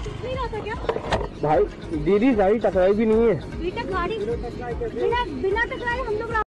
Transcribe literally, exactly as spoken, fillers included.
नहीं रहा था क्या? भाई दीदी गाड़ी टकराई भी नहीं है। बेटा गाड़ी बिना बिना टकराए हम लोग